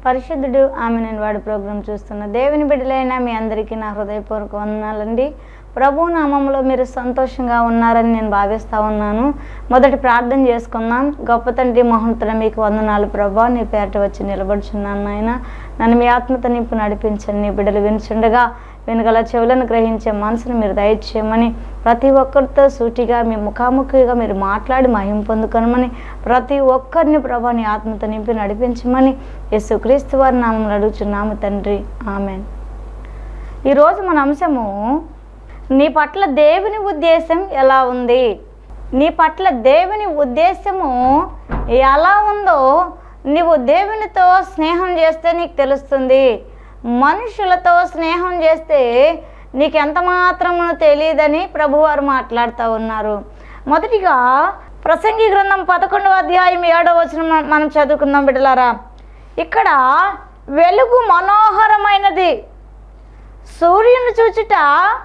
పరిశుద్ధుడు ఆమె నేను వాడి ప్రోగ్రాం చూస్తున్న దేవుని బిడ్డలైన మీ అందరికీ నా హృదయపూర్వక వందనాలండి. ప్రభు నామంలో మీరు సంతోషంగా ఉన్నారని నేను భావిస్తూ ఉన్నాను. మొదటి ప్రార్థన చేసుకుందాం. గొప్ప తండ్రి మహోన్నతుడ మీకు వందనాలు ప్రభా, నీ పేరట వచ్చి నిలబడుచున్నాను నాయన. నన్ను మీ ఆత్మతో నింపు నడిపించండి. నీ బిడ్డలు వినుచుండగా వెనుగల చెవులను గ్రహించే మనసును మీరు దయచేయమని, ప్రతి ఒక్కరితో సూటిగా మీ ముఖాముఖిగా మీరు మాట్లాడి మహిమ పొందుకొనమని, ప్రతి ఒక్కరిని ప్రభా నీ ఆత్మతో నింపి నడిపించమని యేసుక్రీస్తు వారి నామములో అడుగుచున్నాము తండ్రి, ఆమెన్. ఈరోజు మన అంశము నీ పట్ల దేవుని ఉద్దేశం ఎలా ఉంది. నీ పట్ల దేవుని ఉద్దేశము ఎలా ఉందో నీవు దేవునితో స్నేహం చేస్తే నీకు తెలుస్తుంది. మనుషులతో స్నేహం చేస్తే నీకు ఎంత మాత్రమును తెలియదని ప్రభువారు మాట్లాడుతూ ఉన్నారు. మొదటిగా ప్రసంగి గ్రంథం 11వ అధ్యాయం 7వ వచనం మనం చదువుకుందాం బిడ్డలారా. ఇక్కడ వెలుగు మనోహరమైనది, సూర్యుని చూచుట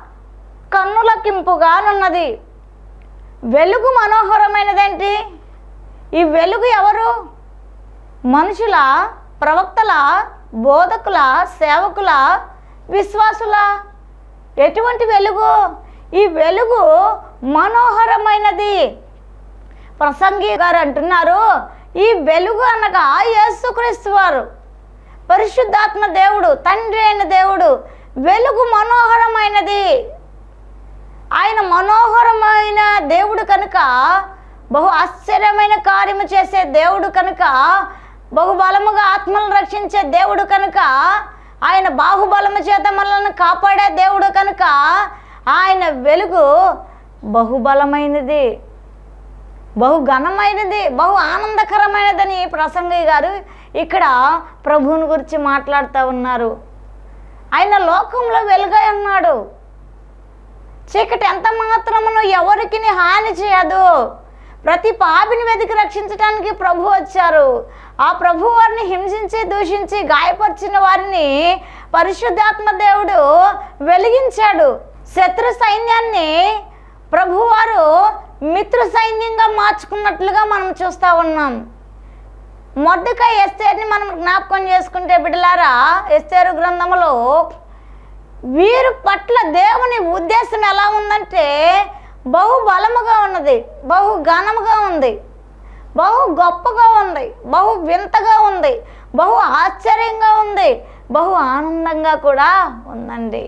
కన్నులకింపుగానున్నది. వెలుగు మనోహరమైనదేంటి? ఈ వెలుగు ఎవరు? మనుషుల, ప్రవక్తల, బోధకుల, సేవకుల, విశ్వాసుల? ఎటువంటి వెలుగు? ఈ వెలుగు మనోహరమైనది. ప్రసంగి గారు అంటున్నారు, ఈ వెలుగు అనగా యేసుక్రీస్తు వారు, పరిశుద్ధాత్మ దేవుడు, తండ్రి అయిన దేవుడు. వెలుగు మనోహరమైనది. ఆయన మనోహరమైన దేవుడు కనుక, బహు ఆశ్చర్యమైన కార్యము చేసే దేవుడు కనుక, బహుబలముగా ఆత్మలను రక్షించే దేవుడు కనుక, ఆయన బాహుబలము చేత మనల్ని కాపాడే దేవుడు కనుక ఆయన వెలుగు బహుబలమైనది, బహు ఘనమైనది, బహు ఆనందకరమైనదని ప్రసంగి గారు ఇక్కడ ప్రభువుని గురించి మాట్లాడుతూ ఉన్నారు. ఆయన లోకంలో వెలుగై ఉన్నాడు. చీకటి ఎంత మాత్రమును ఎవరికి హాని చేయదు. ప్రతి పాపిని వెతికి రక్షించడానికి ప్రభు వచ్చారు. ఆ ప్రభు వారిని హింసించి, దూషించి, గాయపరిచిన వారిని పరిశుద్ధాత్మ దేవుడు వెలిగించాడు. శత్రు సైన్యాన్ని ప్రభువారు మిత్రు సైన్యంగా మార్చుకున్నట్లుగా మనం చూస్తూ ఉన్నాం. మొర్దెకై ఎస్తేరుని మనం జ్ఞాపకం చేసుకుంటే బిడ్డలారా, ఎస్తేరు గ్రంథంలో వీరి పట్ల దేవుని ఉద్దేశం ఎలా ఉందంటే బహు బలముగా ఉన్నది, బహు ఘనముగా ఉంది, బహు గొప్పగా ఉంది, బహు వింతగా ఉంది, బహు ఆశ్చర్యంగా ఉంది, బహు ఆనందంగా కూడా ఉందండి.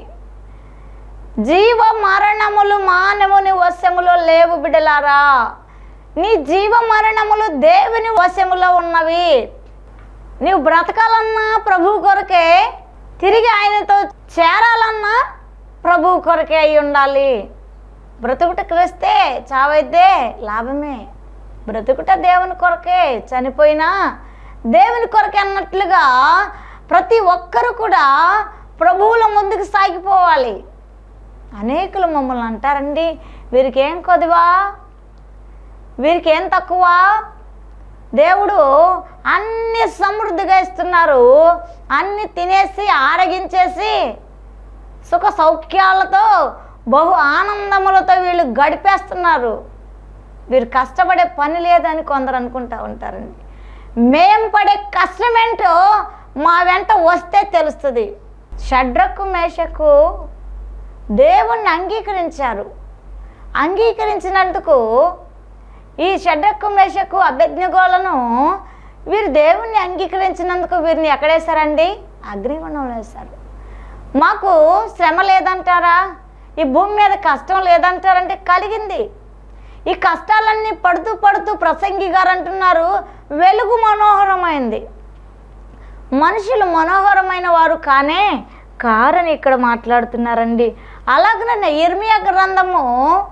జీవ మరణములు మానవుని వశములో లేవు బిడ్డలారా. నీ జీవ మరణములు దేవుని వశములో ఉన్నవి. నీవు బ్రతకాలన్నా ప్రభువు కొరకే, తిరిగి ఆయనతో చేరాలన్నా ప్రభువు కొరకే అయి ఉండాలి. బ్రతుకుట క్రీస్తే, చావైతే లాభమే. బ్రతుకుట దేవుని కొరకే, చనిపోయినా దేవుని కొరకే అన్నట్లుగా ప్రతి ఒక్కరు కూడా ప్రభువుల ముందుకు సాగిపోవాలి. అనేకులు మమ్మల్ని అంటారండి, వీరికి ఏం కొద్దివా, వీరికి ఏం తక్కువ, దేవుడు అన్ని సమృద్ధిగా ఇస్తున్నారు, అన్ని తినేసి ఆరగించేసి సుఖ సౌఖ్యాలతో బహు ఆనందములతో వీళ్ళు గడిపేస్తున్నారు, వీరు కష్టపడే పని లేదని కొందరు అనుకుంటూ ఉంటారండి. మేం పడే కష్టమేంటో మా వెంట వస్తే తెలుస్తుంది. షడ్రకు మేషకు దేవుణ్ణి అంగీకరించారు. అంగీకరించినందుకు ఈ షడ్రకు మేషకు అబేద్నెగోలను వీరు దేవుణ్ణి అంగీకరించినందుకు వీరిని ఎక్కడేశారండి? అగ్నిగుండంలో వేశారు. మాకు శ్రమ లేదంటారా? ఈ భూమి మీద కష్టం లేదంటారంటే కలిగింది. ఈ కష్టాలన్నీ పడుతూ పడుతూ ప్రసంగి గారు అంటున్నారు వెలుగు మనోహరమైంది. మనుషులు మనోహరమైన వారు కారని ఇక్కడ మాట్లాడుతున్నారండి. అలాగనే ఇర్మియా గ్రంథము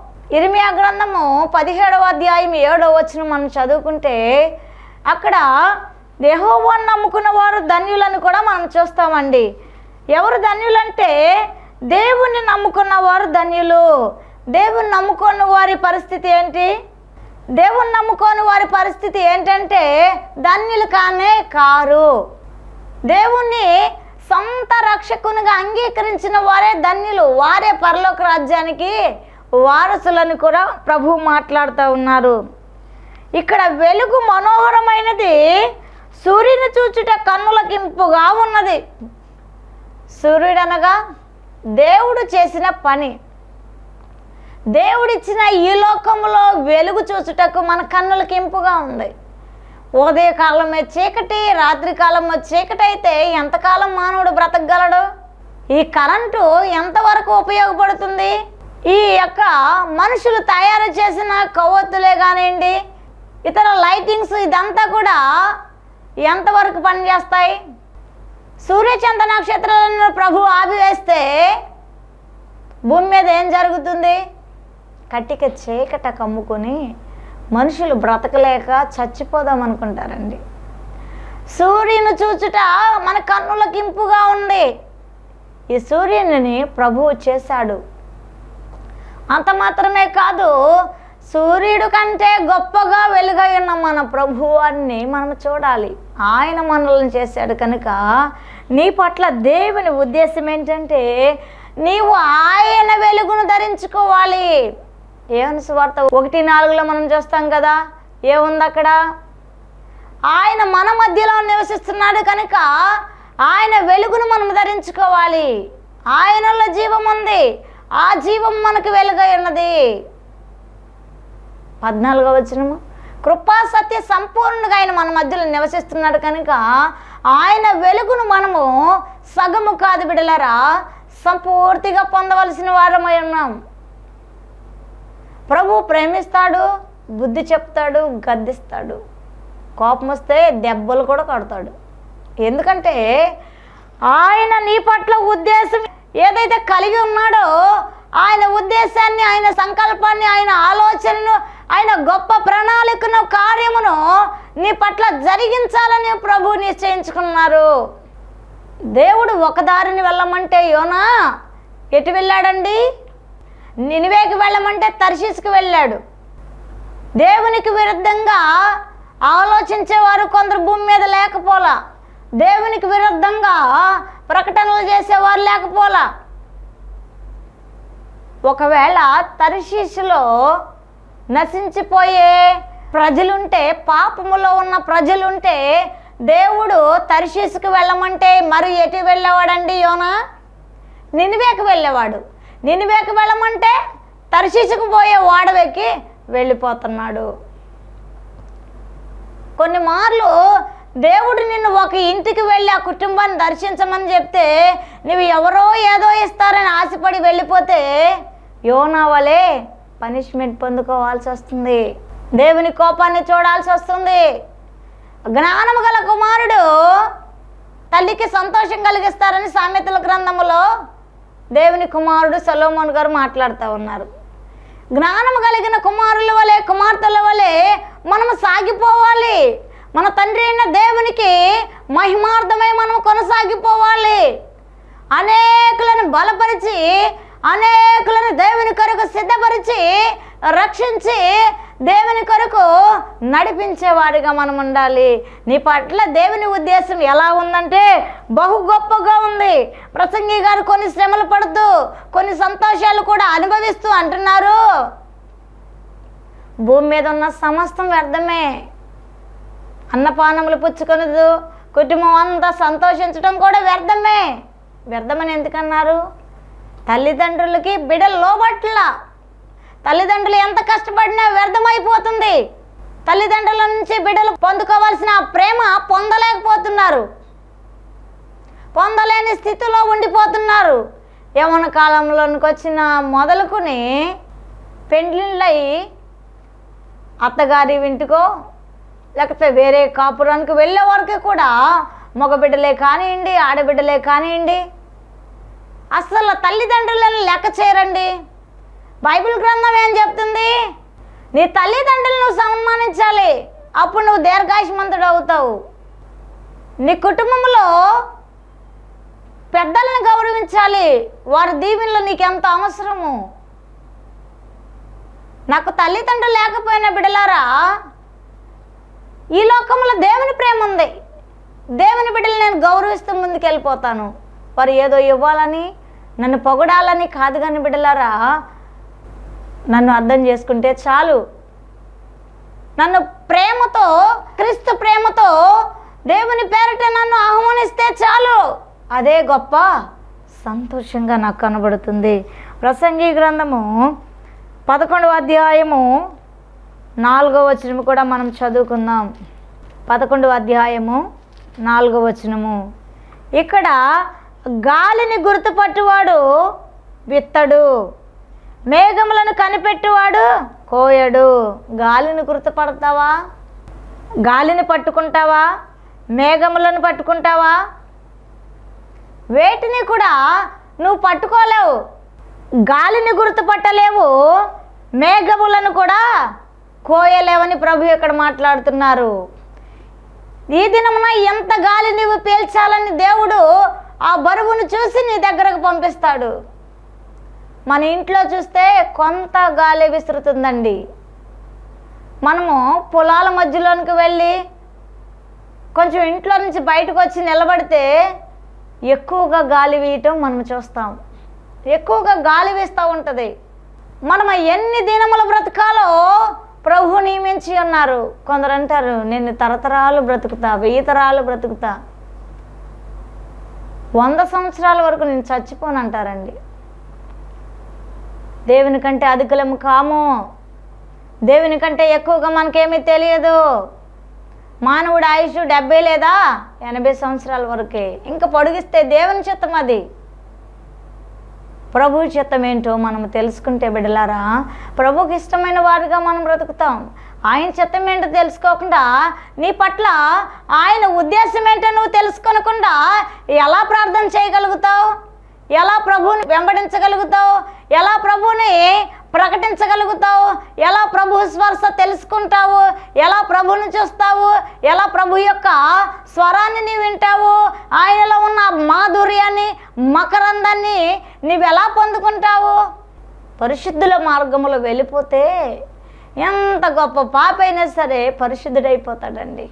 17వ అధ్యాయం 7వ వచనం మనం చదువుకుంటే అక్కడ యెహోవాను నమ్ముకున్న వారు ధన్యులను కూడా మనం చూస్తామండి. ఎవరు ధన్యులంటే దేవుణ్ణి నమ్ముకున్న వారు ధన్యులు. దేవుణ్ణి నమ్ముకున్న వారి పరిస్థితి ఏంటి? దేవుణ్ణి నమ్ముకోని వారి పరిస్థితి ఏంటంటే ధన్యులు కారు. దేవుణ్ణి సొంత రక్షకునిగా అంగీకరించిన వారే ధన్యులు, వారే పరలోక రాజ్యానికి వారసులను కూడా ప్రభు మాట్లాడుతూ ఉన్నారు. ఇక్కడ వెలుగు మనోహరమైనది, సూర్యుని చూచుట కన్నులకింపుగా ఉన్నది. సూర్యుడనగా దేవుడు చేసిన పని. దేవుడిచ్చిన ఈ లోకంలో వెలుగు చూచుటకు మన కన్నులకి ఇంపుగా ఉంది. ఉదయకాలమే చీకటి, రాత్రి కాలమే చీకటి అయితే ఎంతకాలం మానవుడు బ్రతకగలడు? ఈ కరెంటు ఎంతవరకు ఉపయోగపడుతుంది? ఈ యొక్క మనుషులు తయారు చేసిన కొవ్వొత్తులే కానివ్వండి, ఇతర లైటింగ్స్, ఇదంతా కూడా ఎంతవరకు పనిచేస్తాయి? సూర్యచంద్ర నక్షత్రాలను ప్రభు ఆపివేస్తే భూమి మీద ఏం జరుగుతుంది? కట్టిక చీకట కమ్ముకొని మనుషులు బ్రతకలేక చచ్చిపోదాం అనుకుంటారండి. సూర్యుని చూచుట మన కన్నులకి ఇంపుగా ఉంది. ఈ సూర్యుని ప్రభువు చేశాడు. అంత మాత్రమే కాదు, సూర్యుడు కంటే గొప్పగా వెలుగై ఉన్న మన ప్రభువాన్ని మనం చూడాలి. ఆయన మనల్ని చేశాడు కనుక నీ పట్ల దేవుని ఉద్దేశం ఏంటంటే నీవు ఆయన వెలుగును ధరించుకోవాలి. యోహాను సువార్త 1:4 మనం చూస్తాం కదా, ఏముంది అక్కడ? ఆయన మన మధ్యలో నివసిస్తున్నాడు కనుక ఆయన వెలుగును మనం ధరించుకోవాలి. ఆయనలో జీవం ఉంది, ఆ జీవం మనకు వెలుగై ఉన్నది. 14వ వచనము, కృపా సత్య సంపూర్ణంగా ఆయన మన మధ్యలో నివసిస్తున్నాడు కనుక ఆయన వెలుగును మనము సగము కాదు బిడ్డలారా, సంపూర్తిగా పొందవలసిన వారమై ఉన్నాం. ప్రభు ప్రేమిస్తాడు, బుద్ధి చెప్తాడు, గద్దిస్తాడు, కోపం వస్తే దెబ్బలు కూడా కొడతాడు. ఎందుకంటే ఆయన నీ పట్ల ఉద్దేశం ఏదైతే కలిగి ఉన్నాడో ఆయన ఉద్దేశాన్ని, ఆయన సంకల్పాన్ని, ఆయన ఆలోచనను, ఆయన గొప్ప ప్రణాళికను, కార్యమును నీ పట్ల జరిగించాలని ప్రభు నిశ్చయించుకున్నారు. దేవుడు ఒక దారిని వెళ్ళమంటే యోనా ఎటు వెళ్ళాడండి? నినివేకి వెళ్ళమంటే తర్షీసుకు వెళ్ళాడు. దేవునికి విరుద్ధంగా ఆలోచించేవారు కొందరు భూమి మీద లేకపోలా, దేవునికి విరుద్ధంగా ప్రకటనలు చేసేవారు లేకపోలా. ఒకవేళ తర్షీసులో నశించిపోయే ప్రజలుంటే, పాపములో ఉన్న ప్రజలుంటే దేవుడు తర్షీసుకు వెళ్ళమంటే మరి ఎటు వెళ్ళేవాడండి యోనా? నినివేకి వెళ్ళేవాడు. నినివేకి వెళ్ళమంటే తర్షీసుకు పోయే ఓడవెక్కి వెళ్ళిపోతున్నాడు. కొన్ని మార్లు దేవుడు నిన్ను ఒక ఇంటికి వెళ్ళి ఆ కుటుంబాన్ని దర్శించమని చెప్తే నువ్వు ఎవరో ఏదో ఇస్తారని ఆశపడి వెళ్ళిపోతే యోనా వలే పనిష్మెంట్ పొందుకోవాల్సి వస్తుంది. దేవుని కోపాన్ని చూడాల్సి వస్తుంది. జ్ఞానము గల కుమారుడు తల్లికి సంతోషం కలిగిస్తారని సామెతల గ్రంథములో దేవుని కుమారుడు సొలొమోను గారు మాట్లాడుతూ ఉన్నారు. జ్ఞానము కలిగిన కుమారుల వలె, కుమార్తెల వలె మనము సాగిపోవాలి. మన తండ్రి అయిన దేవునికి మహిమార్థమై మనం కొనసాగిపోవాలి. అనేకులను బలపరిచి, అనేకులను దేవుని కొరకు సిద్ధపరిచి, రక్షించి దేవుని కొరకు నడిపించేవాడిగా మనం ఉండాలి. నీ పట్ల దేవుని ఉద్దేశం ఎలా ఉందంటే బహు గొప్పగా ఉంది. ప్రసంగి గారు కొన్ని శ్రమలు పడుతూ, కొన్ని సంతోషాలు కూడా అనుభవిస్తూ అంటున్నారు, భూమి మీద ఉన్న సమస్తం వ్యర్థమే, అన్నపానములు పుచ్చుకొనదు, కుటుంబం అంతా సంతోషించడం కూడా వ్యర్థమే. వ్యర్థమని ఎందుకన్నారు? తల్లిదండ్రులకి బిడ్డలు లోబట్ల. తల్లిదండ్రులు ఎంత కష్టపడినా వ్యర్థమైపోతుంది. తల్లిదండ్రుల నుంచి బిడ్డలు పొందుకోవాల్సిన ప్రేమ పొందలేకపోతున్నారు, పొందలేని స్థితిలో ఉండిపోతున్నారు. యవ్వన కాలంలోనికి వచ్చిన మొదలుకొని పెండ్లిళ్ళై అత్తగారి ఇంటికో లేకపోతే వేరే కాపురానికి వెళ్ళే వరకు కూడా మగబిడ్డలే కానివ్వండి, ఆడబిడ్డలే కానివ్వండి, అసలు తల్లిదండ్రులను లెక్క చేయరండి. బైబిల్ గ్రంథం ఏం చెప్తుంది? నీ తల్లిదండ్రులను నువ్వు సన్మానించాలి, అప్పుడు నువ్వు దీర్ఘాయుష్మంతుడు అవుతావు. నీ కుటుంబంలో పెద్దలను గౌరవించాలి, వారి దీవెనలు నీకు ఎంత అవసరము. నాకు తల్లిదండ్రులు లేకపోయినా బిడ్డలారా, ఈ లోకంలో దేవుని ప్రేమ ఉంది. దేవుని బిడ్డలు నేను గౌరవిస్తూ ముందుకెళ్ళిపోతాను. వారు ఏదో ఇవ్వాలని, నన్ను పొగడాలని కాదు కానీ బిడ్డలారా, నన్ను అర్థం చేసుకుంటే చాలు. నన్ను ప్రేమతో, క్రీస్తు ప్రేమతో దేవుని పేరట నన్ను ఆహ్వానిస్తే చాలు, అదే గొప్ప సంతోషంగా నాకు కనబడుతుంది. ప్రసంగి గ్రంథము 11వ అధ్యాయము 4వ వచనము కూడా మనం చదువుకుందాం. 11వ అధ్యాయము 4వ వచనము. ఇక్కడ గాలిని గుర్తుపట్టువాడు విత్తడు, మేఘములను కనిపెట్టువాడు కోయడు. గాలిని గుర్తుపడతావా? గాలిని పట్టుకుంటావా? మేఘములను పట్టుకుంటావా? వేటిని కూడా నువ్వు పట్టుకోలేవు. గాలిని గుర్తుపట్టలేవు, మేఘములను కూడా కోయలేవని ప్రభు ఇక్కడ మాట్లాడుతున్నారు. ఈ దినమున ఎంత గాలి నీవు పీల్చాలని దేవుడు ఆ బరువును చూసి నీ దగ్గరకు పంపిస్తాడు. మన ఇంట్లో చూస్తే కొంత గాలి విసురుతుందండి. మనము పొలాల మధ్యలోనికి వెళ్ళి కొంచెం ఇంట్లో నుంచి బయటకు వచ్చి నిలబడితే ఎక్కువగా గాలి వీయటం మనం చూస్తాం. ఎక్కువగా గాలి వీస్తూ ఉంటుంది. మనం ఎన్ని దినములు బ్రతకాలో ప్రభు నియమించి ఉన్నారు. కొందరు అంటారు, నేను తరతరాలు బ్రతుకుతా, 1000 తరాలు బ్రతుకుతా, 100 సంవత్సరాల వరకు నేను చచ్చిపోనంటారండి. దేవుని కంటే అధికులము కాము. దేవుని కంటే ఎక్కువగా మనకేమీ తెలియదు. మానవుడి ఆయుష్ 70 లేదా 80 సంవత్సరాల వరకే. ఇంకా పొడిగిస్తే దేవుని చిత్తం అది. ప్రభు చిత్తం ఏంటో మనం తెలుసుకుంటే బిడ్డలారా, ప్రభుకి ఇష్టమైన వారిగా మనం బ్రతుకుతాం. ఆయన చిత్తం ఏంటో తెలుసుకోకుండా, నీ పట్ల ఆయన ఉద్దేశం ఏంటో నువ్వు తెలుసుకోనకుండా ఎలా ప్రార్థన చేయగలుగుతావు? ఎలా ప్రభువుని వెంబడించగలుగుతావు? ఎలా ప్రభువుని ప్రకటించగలుగుతావు? ఎలా ప్రభు స్పర్శ తెలుసుకుంటావు? ఎలా ప్రభువుని చూస్తావు? ఎలా ప్రభు యొక్క స్వరాన్ని నీవు వింటావు? ఆయనలో ఉన్న మాధుర్యాన్ని, మకరందాన్ని నీవు ఎలా పొందుకుంటావు? పరిశుద్ధుల మార్గంలో వెళ్ళిపోతే ఎంత గొప్ప పాపి అయినా సరే పరిశుద్ధుడైపోతాడండి.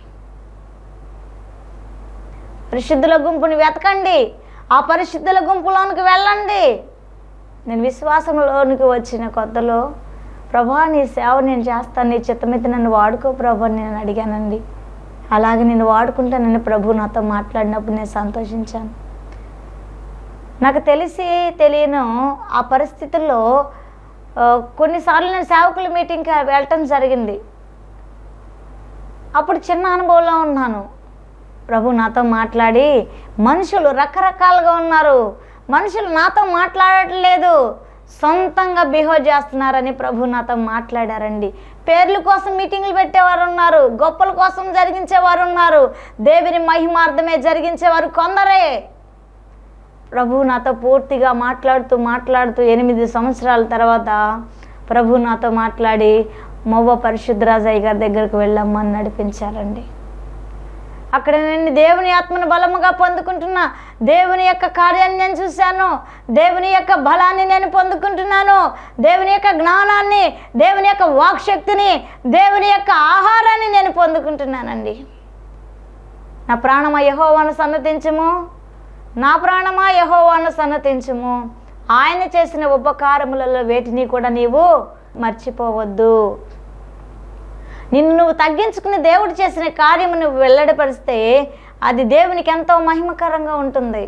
పరిశుద్ధుల గుంపుని వెతకండి, ఆ పరిశుద్ధుల గుంపులోనికి వెళ్ళండి. నేను విశ్వాసంలోనికి వచ్చిన కొత్తలో, ప్రభా నీ సేవ నేను చేస్తాను, నీ చిత్తమైతే నన్ను వాడుకో ప్రభు అని నేను అడిగానండి. అలాగే నేను వాడుకుంటానని ప్రభు నాతో మాట్లాడినప్పుడు నేను సంతోషించాను. నాకు తెలిసి తెలియను ఆ పరిస్థితుల్లో కొన్నిసార్లు నేను సేవకుల మీటింగ్కి వెళ్ళటం జరిగింది. అప్పుడు చిన్న అనుభవంలో ఉన్నాను. ప్రభు నాతో మాట్లాడి, మనుషులు రకరకాలుగా ఉన్నారు, మనుషులు నాతో మాట్లాడట్లేదు, సొంతంగా బిహేవ్ చేస్తున్నారని ప్రభు నాతో మాట్లాడారండి. పేర్ల కోసం మీటింగ్లు పెట్టేవారు ఉన్నారు, గొప్పల కోసం జరిగించేవారు ఉన్నారు, దేవుని మహిమార్థమే జరిగించేవారు కొందరే. ప్రభు నాతో పూర్తిగా మాట్లాడుతూ 8 సంవత్సరాల తర్వాత ప్రభు నాతో మాట్లాడి మొవ్వ పరిశుద్ధరాజయ్య గారి దగ్గరకు వెళ్ళమ్మని నడిపించారండి. అక్కడ నేను దేవుని ఆత్మను బలముగా పొందుకుంటున్నా, దేవుని యొక్క కార్యాన్ని నేను చూశాను, దేవుని యొక్క బలాన్ని నేను పొందుకుంటున్నాను, దేవుని యొక్క జ్ఞానాన్ని, దేవుని యొక్క వాక్శక్తిని, దేవుని యొక్క ఆహారాన్ని నేను పొందుకుంటున్నానండి. నా ప్రాణమా యెహోవాను సన్నతించుము, నా ప్రాణమా యెహోవాను సన్నతించుము, ఆయన చేసిన ఉపకారములలో వేటిని కూడా నీవు మర్చిపోవద్దు. నిన్ను నువ్వు తగ్గించుకుని దేవుడు చేసిన కార్యము నువ్వు వెల్లడిపరిస్తే అది దేవునికి ఎంతో మహిమకరంగా ఉంటుంది.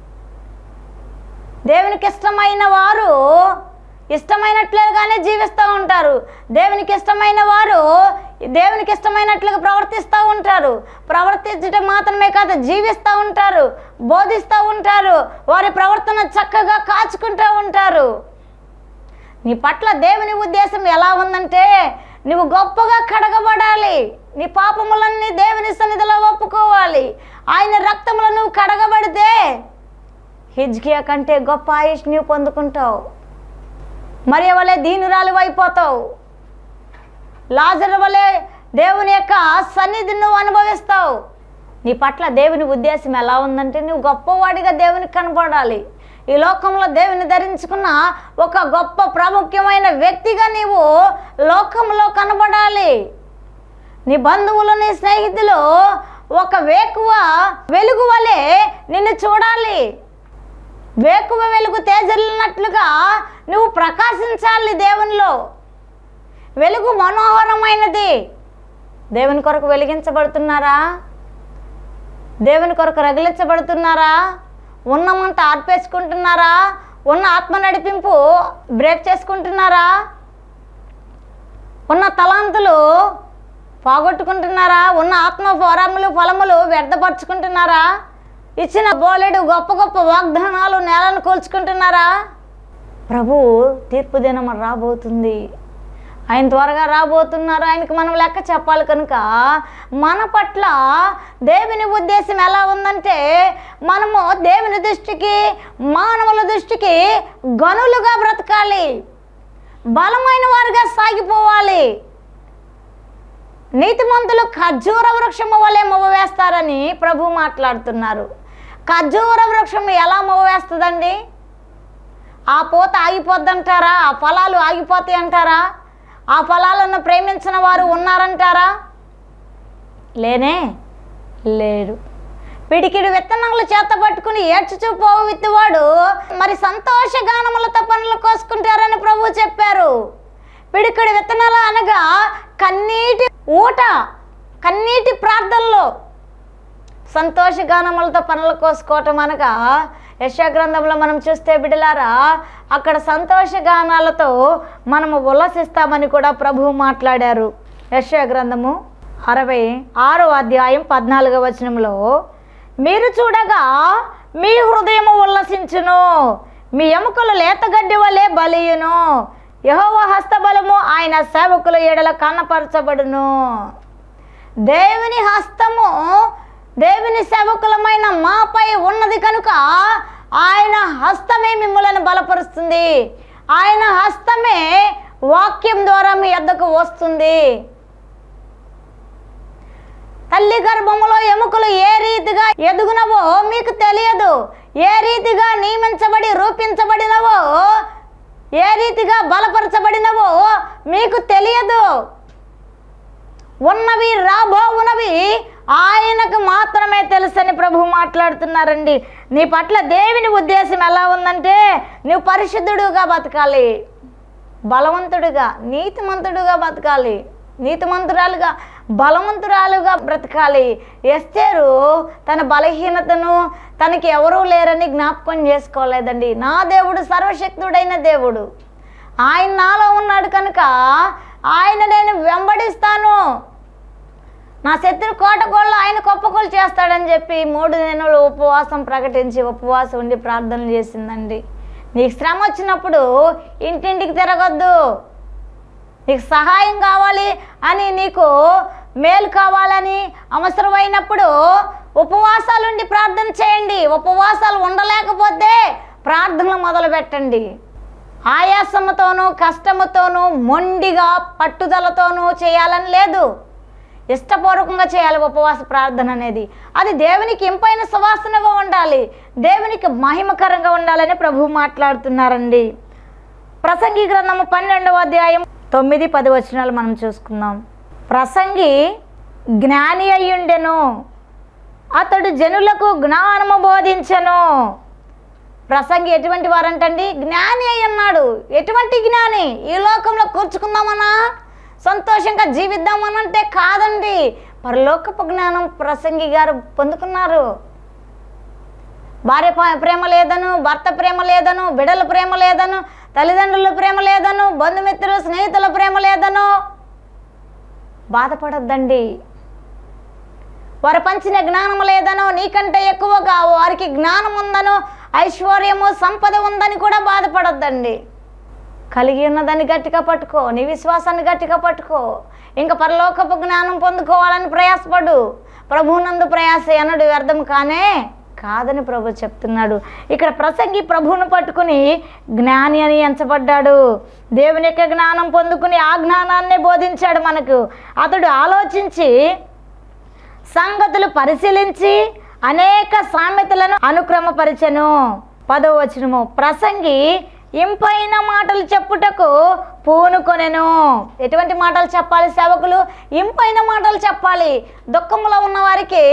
దేవునికి ఇష్టమైన వారు ఇష్టమైనట్లుగానే జీవిస్తూ ఉంటారు. దేవునికి ఇష్టమైన వారు దేవునికి ఇష్టమైనట్లుగా ప్రవర్తిస్తూ ఉంటారు. ప్రవర్తించడం మాత్రమే కాదు, జీవిస్తూ ఉంటారు, బోధిస్తూ ఉంటారు, వారి ప్రవర్తన చక్కగా కాచుకుంటూ ఉంటారు. నీ పట్ల దేవుని ఉద్దేశం ఎలా ఉందంటే, నువ్వు గొప్పగా కడగబడాలి, నీ పాపములన్నీ దేవుని సన్నిధిలో ఒప్పుకోవాలి. ఆయన రక్తంలో నువ్వు కడగబడితే హిజ్కియా కంటే గొప్ప ఆయుష్ నువ్వు పొందుకుంటావు. మరియ వలె దీనురాలు అయిపోతావు. లాజరు వలె దేవుని యొక్క సన్నిధిని నువ్వు అనుభవిస్తావు. నీ పట్ల దేవుని ఉద్దేశం ఎలా ఉందంటే, నువ్వు గొప్పవాడిగా దేవునికి కనపడాలి. ఈ లోకంలో దేవుని ధరించుకున్న ఒక గొప్ప ప్రాముఖ్యమైన వ్యక్తిగా నీవు లోకంలో కనబడాలి. నీ బంధువులు, నీ స్నేహితులు ఒక వేకువ వెలుగు వలె నిన్ను చూడాలి. వేకువ వెలుగు తేజరిల్లినట్లుగా నువ్వు ప్రకాశించాలి దేవునిలో. వెలుగు మనోహరమైనది. దేవుని కొరకు వెలిగించబడుతున్నారా? దేవుని కొరకు రగిలించబడుతున్నారా? ఉన్నమంట ఆర్పేసుకుంటున్నారా? ఉన్న ఆత్మ నడిపింపు బ్రేక్ చేసుకుంటున్నారా? ఉన్న తలాంతులు పోగొట్టుకుంటున్నారా? ఉన్న ఆత్మ ఫలములు వ్యర్థపరుచుకుంటున్నారా? ఇచ్చిన బోలెడు గొప్ప గొప్ప వాగ్దానాలు నేలను కూల్చుకుంటున్నారా? ప్రభు తీర్పు దినం రాబోతుంది. ఆయన త్వరగా రాబోతున్నారు. ఆయనకు మనం లెక్క చెప్పాలి. కనుక మన పట్ల దేవుని ఉద్దేశం ఎలా ఉందంటే, మనము దేవుని దృష్టికి, మానవుల దృష్టికి గనులుగా బ్రతకాలి, బలమైన వారుగా సాగిపోవాలి. నీతిమంతులు ఖర్జూర వృక్షము వలె మొవ్వ వేస్తారని ప్రభు మాట్లాడుతున్నారు. ఖర్జూర వృక్షం ఎలా మొవ్వ వేస్తుందండి? ఆ పూత ఆగిపోద్దంటారా? ఆ ఫలాలు ఆగిపోతాయి అంటారా? ఆ ఫలాలను ప్రేమించిన వారు ఉన్నారంటారా? లేనే లేడు. పిడికిడి విత్తనాలు చేత పట్టుకుని ఏడ్చుచూ పోవు విత్తువాడు మరి సంతోషగానములతో పనులు కోసుకుంటారని ప్రభు చెప్పారు. పిడికిడి విత్తనాలు అనగా కన్నీటి ఊట, కన్నీటి ప్రార్థనలో సంతోషగానములతో పనులు కోసుకోవటం అనగా యెషయా గ్రంథంలో మనం చూస్తే బిడ్డలారా, అక్కడ సంతోషగానాలతో మనము ఉల్లసిస్తామని కూడా ప్రభువు మాట్లాడారు. యెషయా గ్రంథము 66వ అధ్యాయం 14వ వచనంలో, మీరు చూడగా మీ హృదయము ఉల్లసించును, మీ ఎముకలు లేతగడ్డి వలె బలియును, యెహోవా హస్తబలము ఆయన సేవకుల ఎడల కనపరచబడును. దేవుని హస్తము దేవుని సేవకులమైన మాపై ఉన్నది కనుక ఆయన హస్తమే మిమ్మల్ని బలపరుస్తుంది. ఆయన హస్తమే వాక్యం ద్వారా మీ యొద్దకు వస్తుంది. తల్లి గర్భములో ఎముకలు ఏ రీతిగా ఎదుగునవో మీకు తెలియదు, ఏ రీతిగా నియమించబడి రూపించబడినవో, ఏ రీతిగా బలపరచబడినవో మీకు తెలియదు. ఉన్నవి రాబోవునవి ఆయనకు మాత్రమే తెలుసని ప్రభు మాట్లాడుతున్నారండి. నీ పట్ల దేవుని ఉద్దేశం ఎలా ఉందంటే, నువ్వు పరిశుద్ధుడుగా బతకాలి, బలవంతుడుగా, నీతిమంతుడుగా బతకాలి, నీతిమంతురాలుగా, బలవంతురాలుగా బ్రతకాలి. ఎస్తేరు తన బలహీనతను, తనకి ఎవరూ లేరని జ్ఞాపకం చేసుకోలేదండి. నా దేవుడు సర్వశక్తుడైన దేవుడు, ఆయన నాలో ఉన్నాడు కనుక ఆయన నేను వెంబడిస్తాను, నా శత్రు కోటగోళ్ళు ఆయన గొప్పగోళ్ళు చేస్తాడని చెప్పి 3 దినాలు ఉపవాసం ప్రకటించి ఉపవాసం ఉండి ప్రార్థనలు చేసిందండి. నీకు శ్రమ వచ్చినప్పుడు ఇంటింటికి తిరగొద్దు. నీకు సహాయం కావాలి అని, నీకు మేలు కావాలని అవసరమైనప్పుడు ఉపవాసాలు ఉండి ప్రార్థన చేయండి. ఉపవాసాలు ఉండలేకపోతే ప్రార్థనలు మొదలు పెట్టండి. ఆయాసముతోనూ కష్టముతోనూ మొండిగా పట్టుదలతోనూ చేయాలని లేదు, ఇష్టపూర్వకంగా చేయాలి. ఉపవాస ప్రార్థన అనేది అది దేవునికి ఇంపైన సువాసనగా ఉండాలి, దేవునికి మహిమకరంగా ఉండాలని ప్రభువు మాట్లాడుతున్నారండి. ప్రసంగి గ్రంథము 12వ అధ్యాయం 9-10 వచనాలు మనం చూసుకుందాం. ప్రసంగి జ్ఞాని అయ్యుండెను, అతడు జనులకు జ్ఞానము బోధించెను. ప్రసంగి ఎటువంటి వారంటండి? జ్ఞాని అయి ఉన్నాడు. ఎటువంటి జ్ఞాని? ఈ లోకంలో కూర్చుకుందామన్నా, సంతోషంగా జీవిద్దామనంటే కాదండి, పరలోకపు జ్ఞానం ప్రసంగి గారు పొందుకున్నారు. భార్య ప్రేమ లేదను, భర్త ప్రేమ లేదను, బిడ్డల ప్రేమ లేదను, తల్లిదండ్రుల ప్రేమ లేదను, బంధుమిత్రుల స్నేహితుల ప్రేమ లేదను బాధపడద్దండి. వారు పంచిన జ్ఞానం లేదనో, నీకంటే ఎక్కువగా వారికి జ్ఞానం ఉందనో, ఐశ్వర్యము సంపద ఉందని కూడా బాధపడద్దండి. కలిగి ఉన్నదాన్ని గట్టిగా పట్టుకో, నీ విశ్వాసాన్ని గట్టిగా పట్టుకో. ఇంకా పరలోకపు జ్ఞానం పొందుకోవాలని ప్రయాసపడు. ప్రభువునందు ప్రయాస అన్నడు వ్యర్థం కాదని ప్రభు చెప్తున్నాడు. ఇక్కడ ప్రసంగి ప్రభువును పట్టుకుని జ్ఞాని అని ఎంచబడ్డాడు. దేవుని యొక్క జ్ఞానం పొందుకుని ఆ జ్ఞానాన్నే బోధించాడు మనకు. అతడు ఆలోచించి సంగతులు పరిశీలించి అనేక సామెతలను అనుక్రమపరిచెను. 10వ వచనము, ప్రసంగి ఇంపైన మాటలు చెప్పుటకు పూనుకొనెను. ఎటువంటి మాటలు చెప్పాలి సేవకులు? ఇంపైన మాటలు చెప్పాలి. దుఃఖంలో ఉన్న వారికి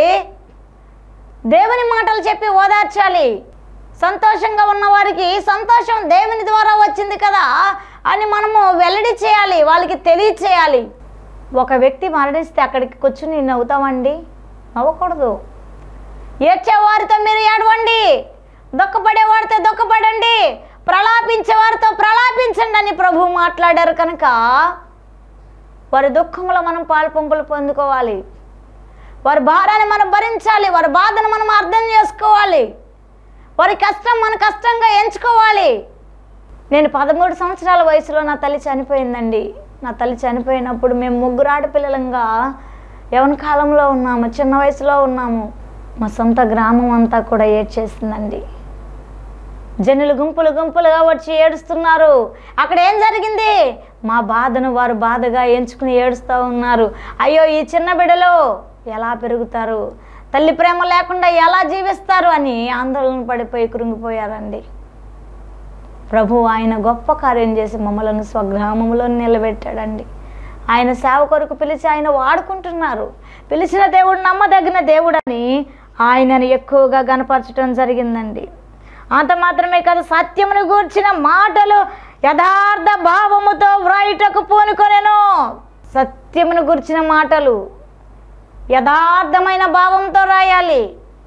దేవుని మాటలు చెప్పి ఓదార్చాలి. సంతోషంగా ఉన్న వారికి సంతోషం దేవుని ద్వారా వచ్చింది కదా అని మనము వెల్లడి చేయాలి, వాళ్ళకి తెలియచేయాలి. ఒక వ్యక్తి మరణిస్తే అక్కడికి కూర్చుని నవ్వుతామండి? నవ్వకూడదు. ఏడ్చేవారితో మీరు ఏడవండి, దుఃఖపడేవారితో దుఃఖపడండి, ప్రలాపించేవారితో ప్రలాపించండి అని ప్రభువు మాట్లాడారు. కనుక వారి దుఃఖంలో మనం పాలుపంపులు పొందుకోవాలి, వారి భారాన్ని మనం భరించాలి, వారి బాధను మనం అర్థం చేసుకోవాలి, వారి కష్టం మన కష్టంగా ఎంచుకోవాలి. నేను 13 సంవత్సరాల వయసులో నా తల్లి చనిపోయిందండి. నా తల్లి చనిపోయినప్పుడు మేము 3 ఆడపిల్లలంగా యవ్వన కాలంలో ఉన్నాము, చిన్న వయసులో ఉన్నాము. మా సొంత గ్రామం అంతా కూడా ఏడ్చేసిందండి. జనులు గుంపులు గుంపులుగా వచ్చి ఏడుస్తున్నారు. అక్కడ ఏం జరిగింది? మా బాధను వారు బాధగా ఎంచుకుని ఏడుస్తూ ఉన్నారు. అయ్యో, ఈ చిన్న బిడ్డలు ఎలా పెరుగుతారు, తల్లి ప్రేమ లేకుండా ఎలా జీవిస్తారు అని ఆందోళన పడిపోయి కృంగిపోయారండి. ప్రభు ఆయన గొప్ప కార్యం చేసి మమ్మలను స్వగ్రామంలో నిలబెట్టాడండి. ఆయన సేవ కొరకు పిలిచి ఆయన వాడుకుంటున్నారు. పిలిచిన దేవుడు నమ్మదగిన దేవుడని ఆయనను ఎక్కువగా గనపరచడం జరిగిందండి. అంత మాత్రమే కాదు, సత్యమును గూర్చిన మాటలు యథార్థ భావముతో వ్రాయుటకు పూనుకొనెను. సత్యమును గూర్చిన మాటలు యథార్థమైన భావంతో రాయాలి.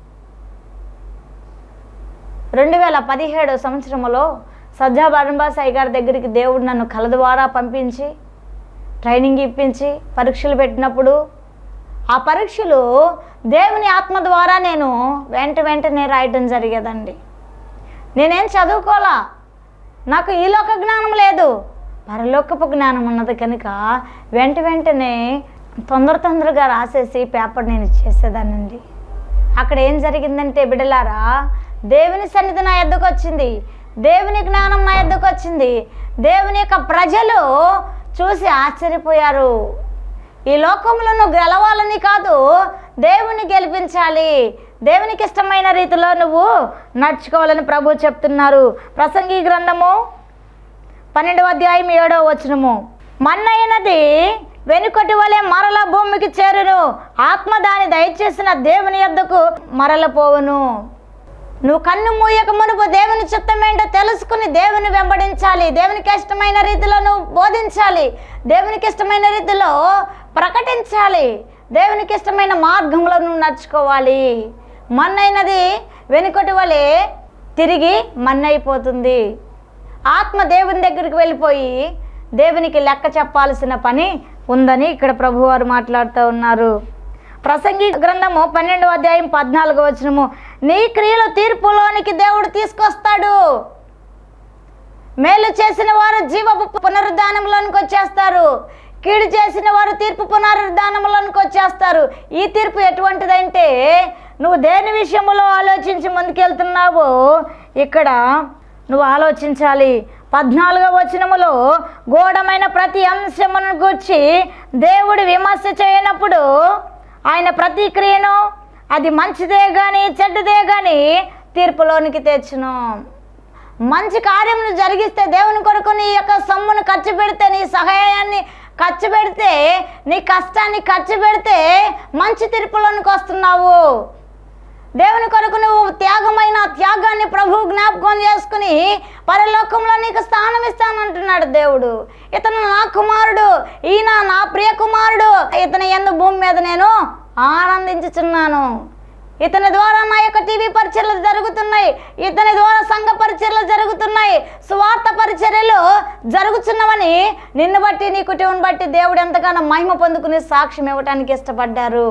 2017 సంవత్సరంలో సజ్జా బర్నబాసాయి గారి దగ్గరికి దేవుడు నన్ను కళ ద్వారా పంపించి ట్రైనింగ్ ఇప్పించి పరీక్షలు పెట్టినప్పుడు ఆ పరీక్షలు దేవుని ఆత్మ ద్వారా నేను వెంటనే రాయటం జరిగేదండి. నేనేం చదువుకోలా, నాకు ఈ లోక జ్ఞానం లేదు, పరలోకపు జ్ఞానం ఉన్నది. కనుక వెంటనే తొందరగా రాసేసి పేపర్ నేను ఇచ్చేసేదానండి. అక్కడ ఏం జరిగిందంటే బిడ్డలారా, దేవుని సన్నిధి నా యొద్దకు వచ్చింది, దేవుని జ్ఞానం నా యొద్దకు వచ్చింది. దేవుని యొక్క ప్రజలు చూసి ఆశ్చర్యపోయారు. ఈ లోకంలో నువ్వు గెలవాలని కాదు, దేవుని గెలిపించాలి, దేవునికి ఇష్టమైన రీతిలో నువ్వు నడుచుకోవాలని ప్రభు చెప్తున్నారు. ప్రసంగి గ్రంథము 12వ అధ్యాయం 7వ వచనము, మన్నైనది వెనుకటి వలె మరల భూమికి చేరును, ఆత్మ దాని దయచేసిన దేవుని యొద్దకు మరల పోవును. నువ్వు కన్ను మూయక మునుపు దేవుని చిత్తం ఏంటో తెలుసుకుని దేవుని వెంబడించాలి, దేవునికి ఇష్టమైన రీతిలో నువ్వు బోధించాలి, దేవునికి ఇష్టమైన రీతిలో ప్రకటించాలి, దేవునికి ఇష్టమైన మార్గంలో నువ్వు నడుచుకోవాలి. మన్నైనది వెనుకటి వలె తిరిగి మన్నైపోతుంది. ఆత్మ దేవుని దగ్గరికి వెళ్ళిపోయి దేవునికి లెక్క చెప్పాల్సిన పని ఉందని ఇక్కడ ప్రభువారు మాట్లాడుతూ ఉన్నారు. ప్రసంగి గ్రంథము 12వ అధ్యాయం 14వ వచనము, నీ క్రియలు తీర్పులోనికి దేవుడు తీసుకొస్తాడు. మేలు చేసిన వారు జీవపు పునరుద్ధానంలోనికి వచ్చేస్తారు, కీడు చేసిన వారు తీర్పు పునరుద్ధానంలోనికి వచ్చేస్తారు. ఈ తీర్పు ఎటువంటిదంటే, నువ్వు దేని విషయంలో ఆలోచించి ముందుకెళ్తున్నావో ఇక్కడ నువ్వు ఆలోచించాలి. 14వ వచనములో, గూఢమైన ప్రతి అంశమును గూర్చి దేవుడు విమర్శ చేయనప్పుడు ఆయన ప్రతిక్రియను అది మంచిదే కానీ చెడ్డదే కానీ తీర్పులోనికి తెచ్చును. మంచి కార్యమును జరిగిస్తే దేవుని కొరకు నీ యొక్క సొమ్మును ఖర్చు పెడితే, నీ సహాయాన్ని ఖర్చు పెడితే, నీ కష్టాన్ని ఖర్చు పెడితే మంచి తీర్పులోనికి వస్తున్నావు. దేవుని కొరకు నువ్వు త్యాగమైన త్యాగాన్ని ప్రభు జ్ఞాపకం చేసుకుని పరలోకంలో నీకు స్థానం ఇస్తానంటున్నాడు దేవుడు. ఇతను నా కుమారుడు, ఈయన నా ప్రియ కుమారుడు, ఇతని యందు భూమి మీద నేను ఆనందించుచున్నాను. ఇతని ద్వారా నా యొక్క టీవీ పరిచర్యలు జరుగుతున్నాయి, ఇతని ద్వారా సంఘ పరిచర్యలు జరుగుతున్నాయి, స్వార్థ పరిచర్యలు జరుగుతున్నవని నిన్ను బట్టి నీ కుటుంబం బట్టి దేవుడు ఎంతగానో మహిమ పొందుకుని సాక్ష్యం ఇవ్వడానికి ఇష్టపడ్డారు.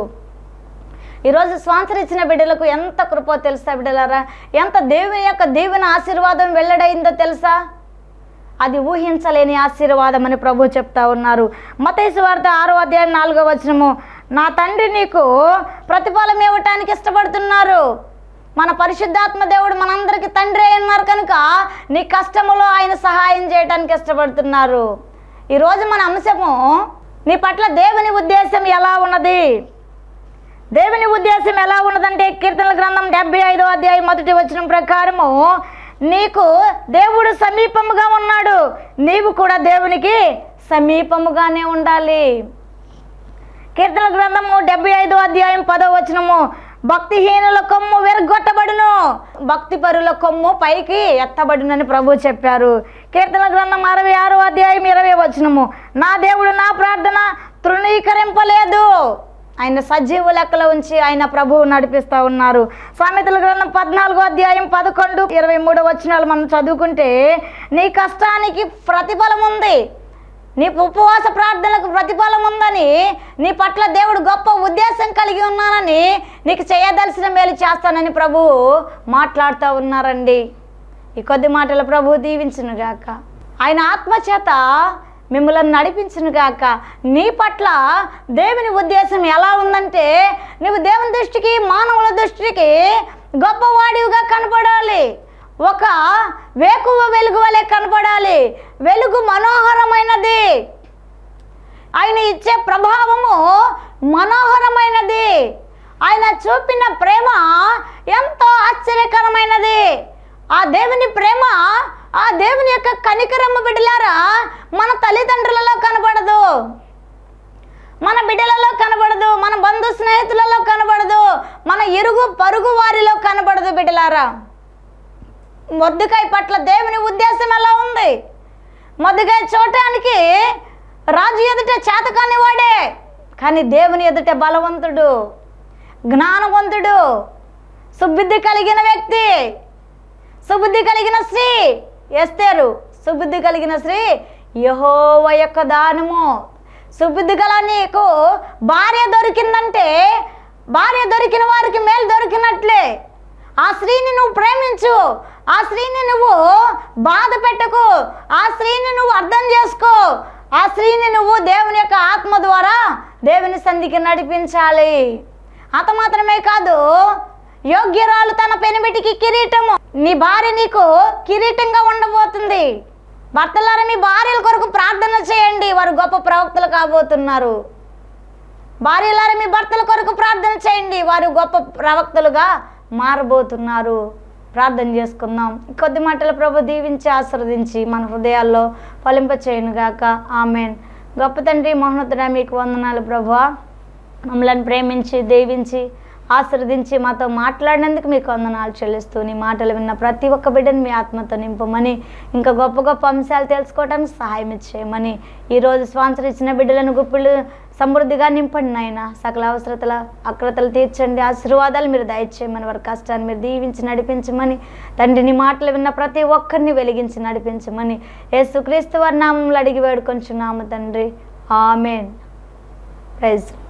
ఈరోజు స్పాన్సర్ ఇచ్చిన బిడ్డలకు ఎంత కృపో తెలుసా బిడ్డలారా, ఎంత దేవుని యొక్క దీవెన ఆశీర్వాదం వెల్లడైందో తెలుసా? అది ఊహించలేని ఆశీర్వాదం అని ప్రభు చెప్తా ఉన్నారు. మత్తయి సువార్త 6వ అధ్యాయం 4వ వచనము, నా తండ్రి నీకు ప్రతిఫలం ఇవ్వటానికి ఇష్టపడుతున్నారు. మన పరిశుద్ధాత్మ దేవుడు మనందరికీ తండ్రి అన్నారు కనుక నీ కష్టములో ఆయన సహాయం చేయడానికి ఇష్టపడుతున్నారు. ఈరోజు మన అంశము, నీ పట్ల దేవుని ఉద్దేశం ఎలా ఉన్నది? దేవుని ఉద్దేశం ఎలా ఉన్నదంటే, కీర్తనల గ్రంథం 75వ అధ్యాయం 1వ వచనం ప్రకారము, నీకు దేవుడు సమీపముగా ఉన్నాడు, నీవు కూడా దేవునికి సమీపముగానే ఉండాలి. కీర్తనల గ్రంథము 75వ అధ్యాయం 10వ వచనము, భక్తిహీనుల కొమ్ము విరగొట్టబడును, భక్తి పరుల కొమ్ము పైకి ఎత్తబడునని ప్రభు చెప్పారు. కీర్తనల గ్రంథం 66వ అధ్యాయం 20వ వచనము, నా దేవుడు నా ప్రార్థన తృణీకరింపలేదు ఆయన సజీవ లెక్కలో ఉంచి ఆయన ప్రభువు నడిపిస్తూ ఉన్నారు. సామెతల గ్రంథం 14వ అధ్యాయం 11, 23 వచనాలు మనం చదువుకుంటే, నీ కష్టానికి ప్రతిఫలం ఉంది, నీ ఉపవాస ప్రార్థనలకు ప్రతిఫలం ఉందని, నీ పట్ల దేవుడు గొప్ప ఉద్దేశం కలిగి ఉన్నానని, నీకు చేయదలసిన మేలు చేస్తానని ప్రభువు మాట్లాడుతూ ఉన్నారండి. ఈ కొద్ది మాటలు ప్రభువు దీవించునుగాక. ఆయన ఆత్మచేత మిమ్మల్ని నడిపించునుగాక. నీ పట్ల దేవుని ఉద్దేశం ఎలా ఉందంటే, నువ్వు దేవుని దృష్టికి మానవుల దృష్టికి గొప్పవాడివిగా కనపడాలి, ఒక వేకువ వెలుగు వలె కనపడాలి. వెలుగు మనోహరమైనది, ఆయన ఇచ్చే ప్రభావము మనోహరమైనది, ఆయన చూపిన ప్రేమ ఎంతో ఆశ్చర్యకరమైనది. ఆ దేవుని ప్రేమ, ఆ దేవుని యొక్క కనికరమ్మ బిడ్డలారా, మన తల్లిదండ్రులలో కనబడదు, మన బిడ్డలలో కనబడదు, మన బంధు స్నేహితులలో కనబడదు, మన ఇరుగు పరుగు వారిలో కనబడదు. బిడ్డలారా, మొర్దెకై పట్ల దేవుని ఉద్దేశం ఎలా ఉంది? మొర్దెకై చూడటానికి రాజు ఎదుట చేతకాని వాడే, కానీ దేవుని ఎదుట బలవంతుడు, జ్ఞానవంతుడు, సుబుద్ధి కలిగిన వ్యక్తి, సుబుద్ధి కలిగిన స్త్రీ ఎస్తేరు. సుబుద్ధి కలిగిన స్త్రీ యెహోవా యొక్క దానము. సుబుద్ధి గల నీకు భార్య దొరికిందంటే, భార్య దొరికిన వారికి మేలు దొరికినట్లే. ఆ స్త్రీని నువ్వు ప్రేమించు, ఆ స్త్రీని నువ్వు బాధ పెట్టకు, ఆ స్త్రీని నువ్వు అర్థం చేసుకో, ఆ స్త్రీని నువ్వు దేవుని యొక్క ఆత్మ ద్వారా దేవుని సంధికి నడిపించాలి. అంత మాత్రమే కాదు, యోగ్యరాలు తన పెనిమిటికి కిరీటము. నీ భార్య నీకు కిరీటంగా ఉండబోతుంది. భర్తలారా, మీ భార్యల కొరకు ప్రార్థన చేయండి, వారు గొప్ప ప్రవక్తలు కాబోతున్నారు. భార్యలారా, మీ భర్తల కొరకు ప్రార్థన చేయండి, వారు గొప్ప ప్రవక్తలుగా మారబోతున్నారు. ప్రార్థన చేసుకుందాం. కొద్ది మాటలు ప్రభు దీవించి ఆశీర్వదించి మన హృదయాల్లో ఫలింపచేయునుగాక. ఆమేన్. గొప్ప తండ్రి మహోన్నతుడా, మీకు వందనాలు ప్రభువా. మమ్మల్ని ప్రేమించి దీవించి ఆశీర్వదించి మాతో మాట్లాడినందుకు మీకు వందనాలు చెల్లిస్తూ, నీ మాటలు విన్న ప్రతి ఒక్క బిడ్డని మీ ఆత్మతో నింపమని, ఇంకా గొప్ప గొప్ప అంశాలు తెలుసుకోవడానికి సహాయం ఇచ్చేయమని, ఈరోజు స్పాన్సర్ ఇచ్చిన బిడ్డలను గుప్పిళ్ళు సమృద్ధిగా నింపండి నాయన. సకల అవసరతల అక్రతలు తీర్చండి, ఆశీర్వాదాలు మీరు దయచేయమని, వారి కష్టాన్ని మీరు దీవించి నడిపించమని, తండ్రి నీ మాటలు విన్న ప్రతి ఒక్కరిని వెలిగించి నడిపించమని యేసుక్రీస్తు వారి నామంలో అడిగి వేడుకొంచున్నాము తండ్రి. ఆమేన్. ప్రైజ్.